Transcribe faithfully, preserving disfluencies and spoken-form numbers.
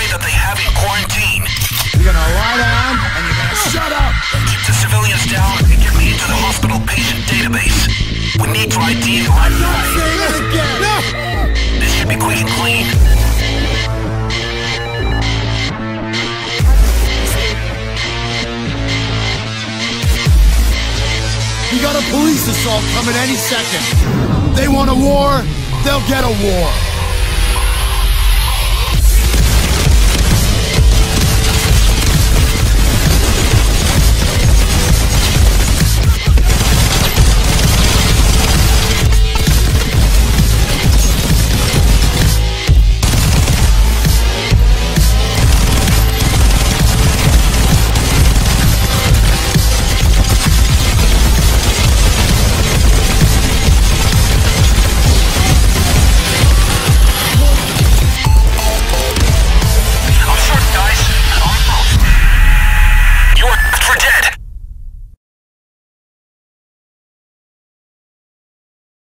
guy that they have in quarantine. You're gonna lie down and you're gonna shut up! Keep the civilians down and get me into the hospital patient database. We need to I D the right guy. Say it again! No! This should be quick and clean. We got a police assault coming any second. They want a war, they'll get a war.